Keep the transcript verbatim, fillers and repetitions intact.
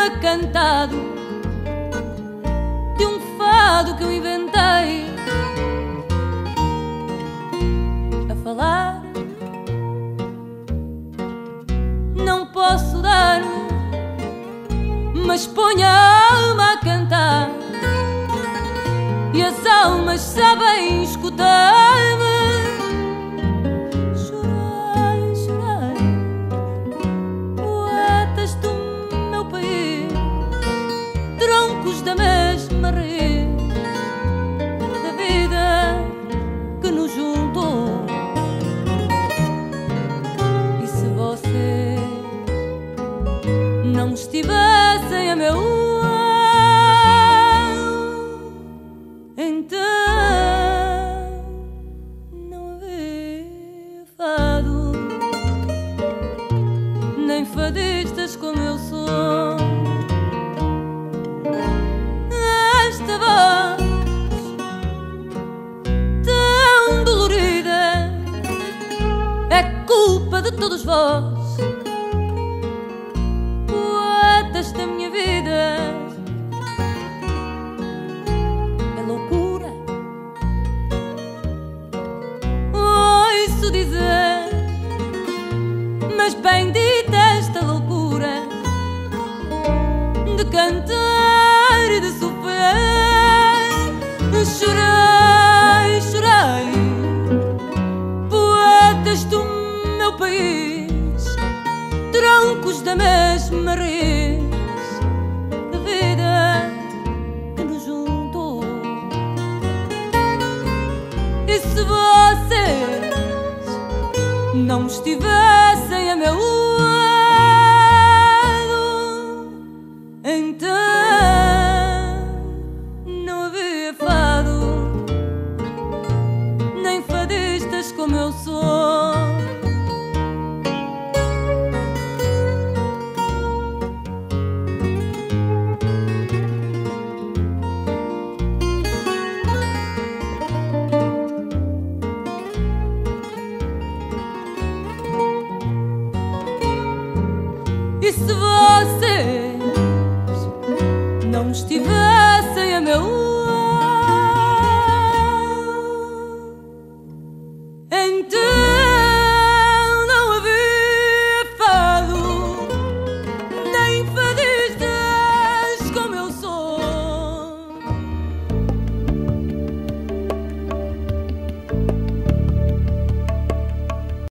poema cantado de um fado que eu inventei, a falar não posso dar, mas ponho a alma a cantar e as almas sabem escutar-me. Chorai, chorai, poetas do meu país, troncos da mesma raiz da vida que nos juntou. E se você não estivessem a meu lado, então não havia fado, nem fadistas como eu sou. Esta voz tão dolorida é culpa de todos vós, poetas da minha vida. É loucura ouço dizer, mas bendita esta loucura de cantar e de sofrer. Chorai, chorai, poetas do meu país, troncos da mesma raiz da vida que nos juntou. E se vocês não estivessem a meu lado, então não havia fado, nem fadistas como eu sou. E se vocês não estiverem